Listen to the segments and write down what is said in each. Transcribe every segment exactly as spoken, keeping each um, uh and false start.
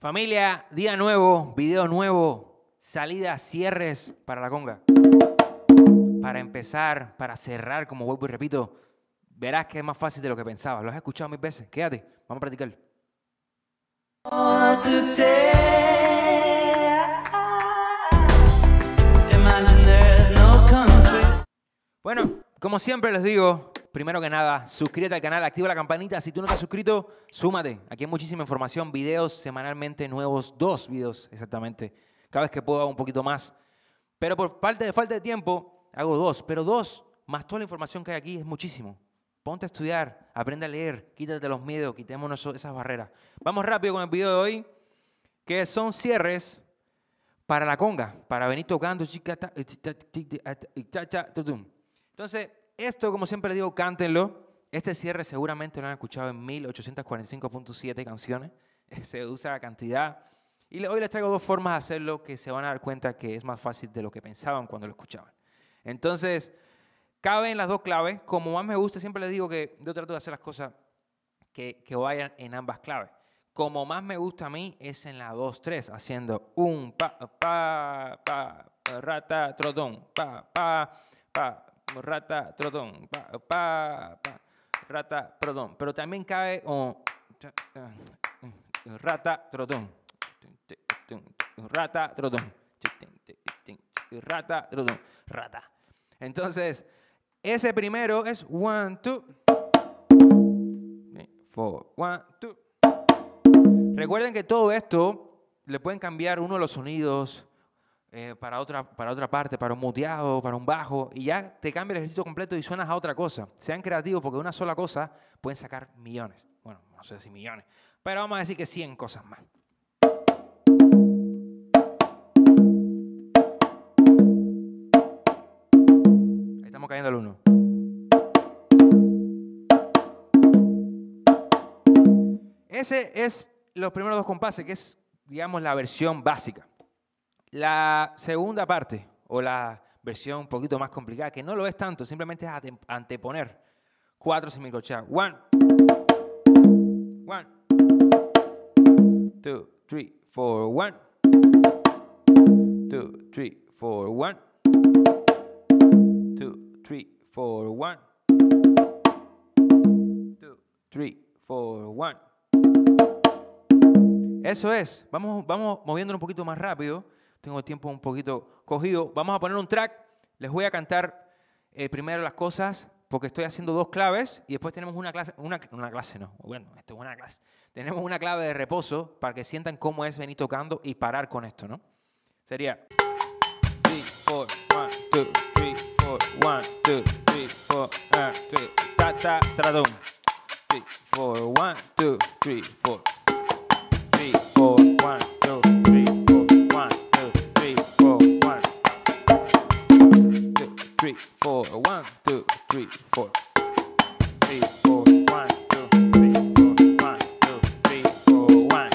Familia, día nuevo, video nuevo, salida, cierres para la conga. Para empezar, para cerrar, como vuelvo y repito, verás que es más fácil de lo que pensabas. Lo has escuchado mil veces. Quédate, vamos a practicar. Bueno, como siempre les digo, primero que nada, suscríbete al canal, activa la campanita. Si tú no te has suscrito, súmate. Aquí hay muchísima información, videos semanalmente nuevos, dos videos exactamente. Cada vez que puedo hago un poquito más. Pero por parte de falta de tiempo, hago dos. Pero dos, más toda la información que hay aquí, es muchísimo. Ponte a estudiar, aprende a leer, quítate los miedos, quitémonos esas barreras. Vamos rápido con el video de hoy, que son cierres para la conga, para venir tocando. Entonces, esto, como siempre les digo, cántenlo. Este cierre seguramente lo han escuchado en mil ochocientos cuarenta y cinco punto siete canciones. Se usa cantidad. Y hoy les traigo dos formas de hacerlo que se van a dar cuenta que es más fácil de lo que pensaban cuando lo escuchaban. Entonces, caben las dos claves. Como más me gusta, siempre les digo que yo trato de hacer las cosas que, que vayan en ambas claves. Como más me gusta a mí es en la dos tres, haciendo un pa, pa, pa, rata, trotón, pa, pa, pa, rata, trotón, pa, pa, pa, rata, trotón. Pero también cabe un rata, trotón, rata, trotón, rata, trotón, rata. Entonces, ese primero es one, two, four, one, two. Recuerden que todo esto le pueden cambiar uno de los sonidos eh, para, otra, para otra parte, para un muteado, para un bajo, y ya te cambia el ejercicio completo y suenas a otra cosa. Sean creativos porque de una sola cosa pueden sacar millones. Bueno, no sé si millones, pero vamos a decir que cien cosas más. Ahí estamos cayendo al uno. Ese es los primeros dos compases, que es, digamos, la versión básica. La segunda parte, o la versión un poquito más complicada, que no lo es tanto, simplemente es anteponer cuatro semicorcheas. One, one, two, three, four, one, two, three, four, one, two, three, four, one, two, three, four, one. Eso es. Vamos, vamos moviéndolo un poquito más rápido. Tengo el tiempo un poquito cogido. Vamos a poner un track. Les voy a cantar eh, primero las cosas porque estoy haciendo dos claves y después tenemos una clase, una, una clase no, bueno, esto es una clase. Tenemos una clave de reposo para que sientan cómo es venir tocando y parar con esto, ¿no? Sería tres, cuatro, uno, dos, tres, cuatro, uno, dos, tres, cuatro, uno, dos, ta, ta, tradón. tres, cuatro, uno, dos, tres, cuatro. three, four, one, two, three, four, one, two, three, four, one, two, three, four, one, two, three, four, three, four, one, two, three, four, one, two, three, four, one,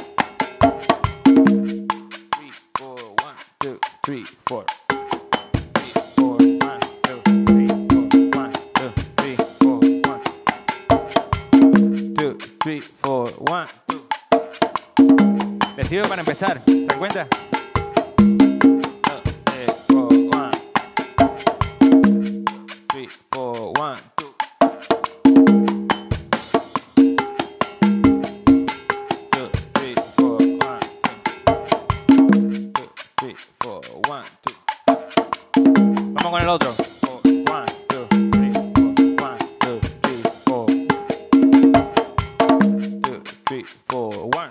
three, four, one, two, three, four, three, four, one, two, three, four, one, two, three, four, one, two, three, four, one, two. ¿Les sirve para empezar? ¿Se dan cuenta? three, four, one, two. two, three, four, one, two. two, three, four, one, two. Vamos con el otro. one, two, three, four, one, two, three, four. two, three, four, one.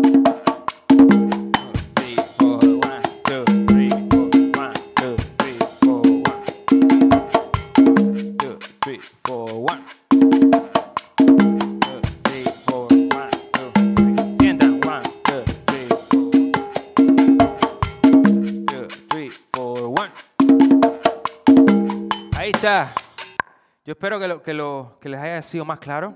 Ahí está. Yo espero que, lo, que, lo, que les haya sido más claro.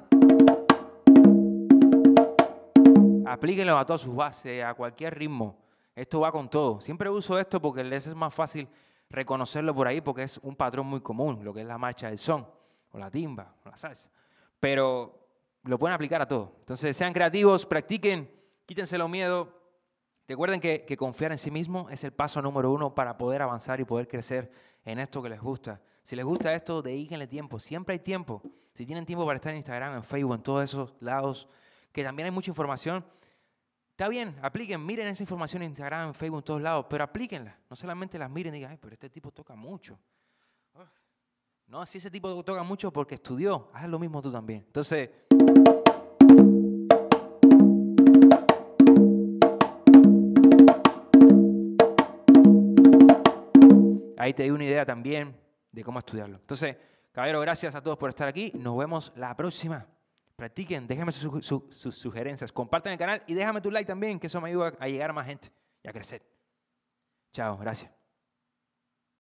Aplíquenlo a todas sus bases, a cualquier ritmo. Esto va con todo. Siempre uso esto porque les es más fácil reconocerlo por ahí porque es un patrón muy común, lo que es la marcha del son, o la timba, o la salsa. Pero lo pueden aplicar a todo. Entonces, sean creativos, practiquen, quítense los miedos Recuerden que, que confiar en sí mismo es el paso número uno para poder avanzar y poder crecer en esto que les gusta. Si les gusta esto, dedíquenle tiempo. Siempre hay tiempo. Si tienen tiempo para estar en Instagram, en Facebook, en todos esos lados, que también hay mucha información, está bien, apliquen, miren esa información en Instagram, en Facebook, en todos lados, pero aplíquenla. No solamente las miren y digan, ay, pero este tipo toca mucho. No, si ese tipo toca mucho porque estudió, haz lo mismo tú también. Entonces, ahí te doy una idea también de cómo estudiarlo. Entonces, caballero, gracias a todos por estar aquí. Nos vemos la próxima. Practiquen, déjenme sus, sus, sus sugerencias. Compartan el canal y déjame tu like también, que eso me ayuda a llegar a más gente y a crecer. Chao, gracias.